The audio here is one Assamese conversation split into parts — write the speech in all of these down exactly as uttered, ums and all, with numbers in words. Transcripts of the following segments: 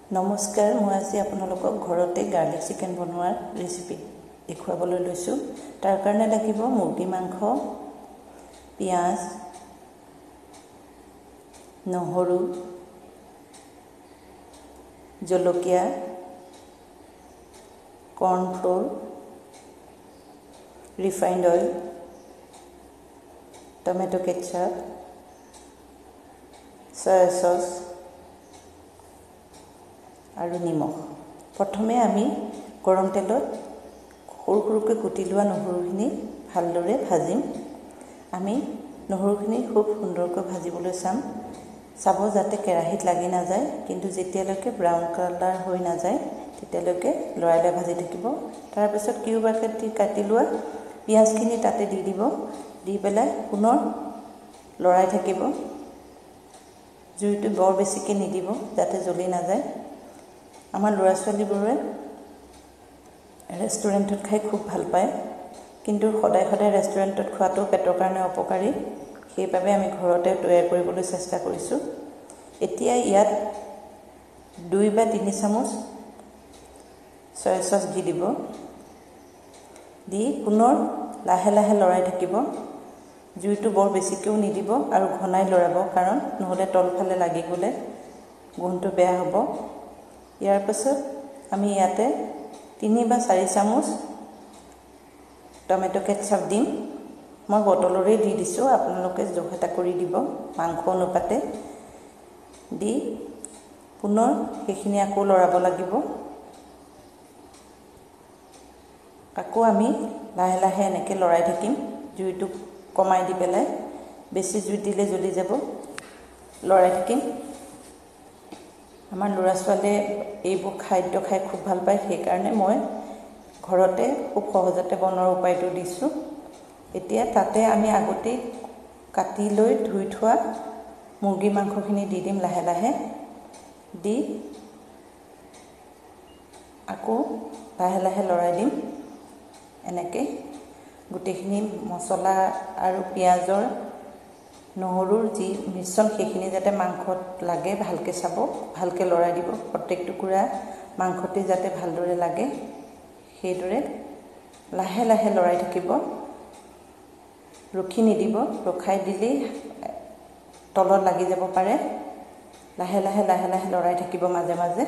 নমস্কাৰ, মই আজি আপোনালোকক ঘৰতে গাৰ্লিক চিকেন বনোৱাৰ ৰেচিপি দেখুৱাবলৈ লৈছোঁ। তাৰ কাৰণে লাগিব মুৰ্গী মাংস, পিঁয়াজ, নহৰু, জলকীয়া, cornflour, refined oil, tomato ketchup, soya sauce আৰু নিমখ। প্ৰথমে আমি গৰম তেলত সৰু সৰুকৈ কুটি লোৱা নহৰুখিনি ভালদৰে ভাজিম। আমি নহৰুখিনি খুব সুন্দৰকৈ ভাজিবলৈ চাম। চাব যাতে কেৰাহীত লাগি নাযায়, কিন্তু যেতিয়ালৈকে ব্ৰাউন কালাৰ হৈ নাযায় তেতিয়ালৈকে লৰাই লৰাই ভাজি থাকিব। তাৰপিছত কিউব কাটি কাটি লোৱা পিঁয়াজখিনি তাতে দি দিব। দি পেলাই পুনৰ লৰাই থাকিব। জুইটো বৰ বেছিকৈ নিদিব যাতে জ্বলি নাযায়। আমাৰ ল'ৰা ছোৱালীবোৰে ৰেষ্টুৰেণ্টত খাই খুব ভাল পায়, কিন্তু সদায় সদায় ৰেষ্টুৰেণ্টত খোৱাটো পেটৰ কাৰণে অপকাৰী। সেইবাবে আমি ঘৰতে তৈয়াৰ কৰিবলৈ চেষ্টা কৰিছোঁ। এতিয়া ইয়াত দুই বা তিনি চামুচ চয়া চচ দি দিব। দি পুনৰ লাহে লাহে লৰাই থাকিব। জুইটো বৰ বেছিকৈও নিদিব আৰু ঘনাই লৰাব, কাৰণ নহ'লে তলফালে লাগি গ'লে গোন্ধটো বেয়া হ'ব। ইয়াৰ পাছত আমি ইয়াতে তিনি বা চাৰি চামুচ টমেটো কেটচাপ দিম। মই বটলৰে দি দিছোঁ, আপোনালোকে জোখ এটা কৰি দিব মাংস অনুপাতে। দি পুনৰ সেইখিনি আকৌ লৰাব লাগিব। আকৌ আমি লাহে লাহে এনেকৈ লৰাই থাকিম, জুইটো কমাই দি পেলাই। বেছি জুই দিলে জ্বলি যাব। লৰাই থাকিম। আমাৰ ল'ৰা ছোৱালীয়ে এইবোৰ খাদ্য খাই খুব ভাল পায়, সেইকাৰণে মই ঘৰতে খুব সহজতে বনোৱাৰ উপায়টো দিছোঁ। এতিয়া তাতে আমি আগতেই কাটি লৈ ধুই থোৱা মুৰ্গী মাংসখিনি দি দিম লাহে লাহে। দি আকৌ লাহে লাহে লৰাই দিম। এনেকৈ গোটেইখিনি মছলা আৰু পিঁয়াজৰ, নহৰুৰ যি মিশ্ৰণ সেইখিনি যাতে মাংসত লাগে ভালকৈ চাব, ভালকৈ লৰাই দিব। প্ৰত্যেক টুকুৰা মাংসতে যাতে ভালদৰে লাগে সেইদৰে লাহে লাহে লৰাই থাকিব। ৰখি নিদিব, ৰখাই দিলেই তলত লাগি যাব পাৰে। লাহে লাহে লাহে লাহে লৰাই থাকিব মাজে মাজে।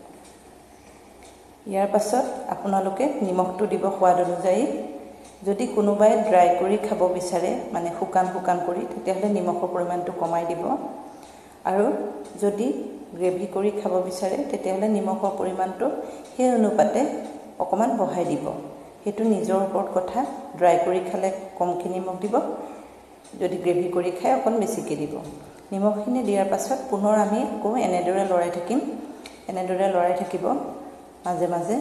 ইয়াৰ পাছত আপোনালোকে নিমখটো দিব সোৱাদ অনুযায়ী। যদি কোনোবাই ড্ৰাই কৰি খাব বিচাৰে, মানে শুকান শুকান কৰি, তেতিয়াহ'লে নিমখৰ পৰিমাণটো কমাই দিব। আৰু যদি গ্ৰেভি কৰি খাব বিচাৰে তেতিয়াহ'লে নিমখৰ পৰিমাণটো সেই অনুপাতে অকণমান বঢ়াই দিব। সেইটো নিজৰ ওপৰত কথা। ড্ৰাই কৰি খালে কমকৈ নিমখ দিব, যদি গ্ৰেভি কৰি খায় অকণ বেছিকৈ দিব। নিমখখিনি দিয়াৰ পাছত পুনৰ আমি আকৌ এনেদৰে লৰাই থাকিম। এনেদৰে লৰাই থাকিব মাজে মাজে।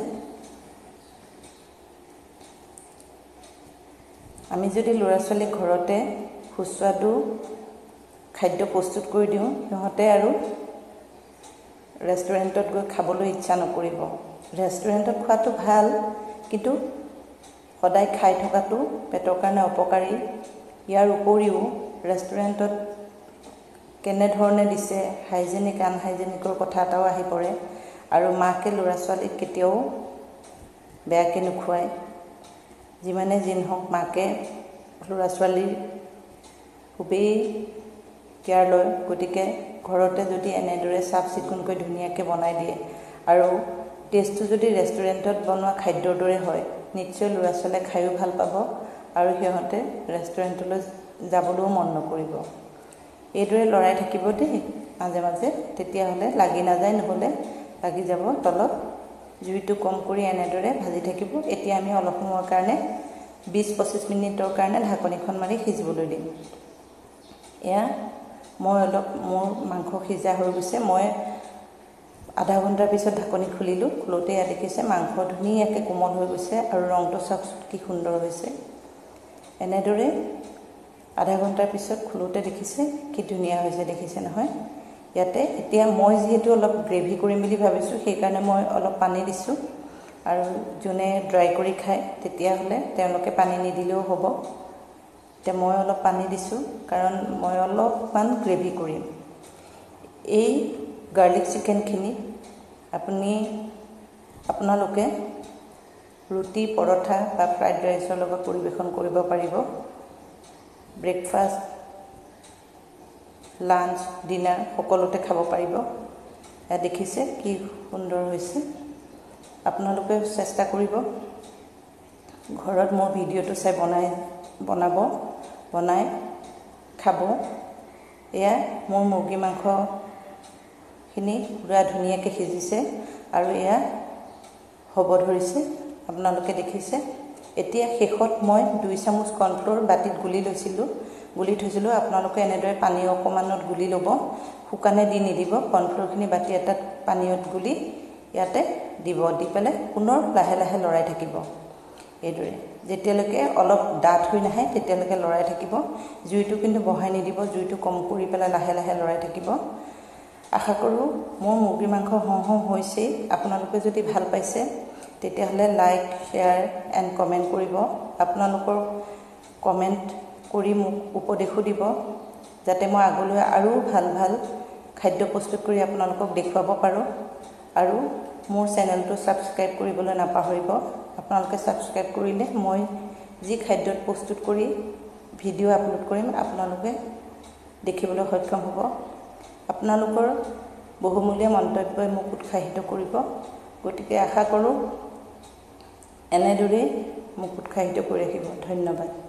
আমি যদি ল'ৰা ছোৱালীক ঘৰতে সুস্বাদু খাদ্য প্ৰস্তুত কৰি দিওঁ, সিহঁতে আৰু ৰেষ্টুৰেণ্টত গৈ খাবলৈ ইচ্ছা নকৰিব। ৰেষ্টুৰেণ্টত খোৱাটো ভাল, কিন্তু সদায় খাই থকাটো পেটৰ কাৰণে অপকাৰী। ইয়াৰ উপৰিও ৰেষ্টুৰেণ্টত কেনেধৰণে দিছে, হাইজেনিক আনহাইজেনিকৰ কথা এটাও আহি পৰে। আৰু মাকে ল'ৰা ছোৱালীক কেতিয়াও বেয়াকৈ নোখোৱায়। যিমানে যি নহওক মাকে ল'ৰা ছোৱালীৰ খুবেই কেয়াৰ লয়। গতিকে ঘৰতে যদি এনেদৰে চাফ চিকুণকৈ ধুনীয়াকৈ বনাই দিয়ে আৰু টেষ্টটো যদি ৰেষ্টুৰেণ্টত বনোৱা খাদ্যৰ দৰে হয়, নিশ্চয় ল'ৰা ছোৱালীয়ে খায়ো ভাল পাব আৰু সিহঁতে ৰেষ্টুৰেণ্টলৈ যাবলৈও মন নকৰিব। এইদৰে লৰাই থাকিব দেই মাজে মাজে, তেতিয়াহ'লে লাগি নাযায়, নহ'লে লাগি যাব তলত। জুইটো কম কৰি এনেদৰে ভাজি থাকিব। এতিয়া আমি অলপ সময়ৰ কাৰণে বিছ পঁচিছ মিনিটৰ কাৰণে ঢাকনিখন মাৰি সিজিবলৈ দিম। এয়া মই অলপ মোৰ মাংস সিজা হৈ গৈছে। মই আধা ঘণ্টাৰ পিছত ঢাকনি খুলিলোঁ। খোলোতে এয়া দেখিছে মাংস ধুনীয়াকৈ কোমল হৈ গৈছে আৰু ৰংটো চাওকচোন কি সুন্দৰ হৈছে। এনেদৰে আধা ঘণ্টাৰ পিছত খোলোতে দেখিছে কি ধুনীয়া হৈছে, দেখিছে নহয়। ইয়াতে এতিয়া মই যিহেতু অলপ গ্ৰেভি কৰিম বুলি ভাবিছোঁ, সেইকাৰণে মই অলপ পানী দিছোঁ। আৰু যোনে ড্ৰাই কৰি খায় তেতিয়াহ'লে তেওঁলোকে পানী নিদিলেও হ'ব। এতিয়া মই অলপ পানী দিছোঁ, কাৰণ মই অলপমান গ্ৰেভি কৰিম। এই গাৰ্লিক চিকেনখিনি আপুনি আপোনালোকে ৰুটি পৰঠা বা ফ্ৰাইড ৰাইচৰ লগত পৰিৱেশন কৰিব পাৰিব। ব্ৰেকফাষ্ট, লাঞ্চ, ডিনাৰ সকলোতে খাব পাৰিব। এয়া দেখিছে কি সুন্দৰ হৈছে। আপোনালোকে চেষ্টা কৰিব ঘৰত মোৰ ভিডিঅ'টো চাই বনাই বনাব বনাই খাব। এয়া মোৰ মুৰ্গী মাংসখিনি পুৰা ধুনীয়াকৈ সিজিছে আৰু এয়া হ'ব ধৰিছে। আপোনালোকে দেখিছে। এতিয়া শেষত মই দুই চামুচ কৰ্ণফ্ল'ৰ বাতিত গুলি লৈছিলোঁ গুলি থৈছিলোঁ। আপোনালোকে এনেদৰে পানী অকণমানত গুলি ল'ব, শুকানে দি নিদিব। কৰ্ণফ্ল'ৰখিনি বাতি এটাত পানীত গুলি ইয়াতে দিব, দি পেলাই পুনৰ লাহে লাহে লৰাই থাকিব। এইদৰে যেতিয়ালৈকে অলপ ডাঠ হৈ নাহে তেতিয়ালৈকে লৰাই থাকিব। জুইটো কিন্তু বঢ়াই নিদিব, জুইটো কম কৰি পেলাই লাহে লাহে লৰাই থাকিব। আশা কৰোঁ মোৰ মুৰ্গী মাংস হওঁ হওঁ হৈছেই। আপোনালোকে যদি ভাল পাইছে তেতিয়াহ'লে লাইক, শ্বেয়াৰ এণ্ড কমেণ্ট কৰিব। আপোনালোকৰ কমেণ্ট কৰি মোক উপদেশো দিব, যাতে মই আগলৈ আৰু ভাল ভাল খাদ্য প্ৰস্তুত কৰি আপোনালোকক দেখুৱাব পাৰোঁ। আৰু মোৰ চেনেলটো ছাবস্ক্ৰাইব কৰিবলৈ নাপাহৰিব। আপোনালোকে ছাবস্ক্ৰাইব কৰিলে মই যি খাদ্য প্ৰস্তুত কৰি ভিডিঅ' আপলোড কৰিম আপোনালোকে দেখিবলৈ সক্ষম হ'ব। আপোনালোকৰ বহুমূলীয়া মন্তব্যই মোক উৎসাহিত কৰিব। গতিকে আশা কৰোঁ এনেদৰেই মোক উৎসাহিত কৰি ৰাখিব। ধন্যবাদ।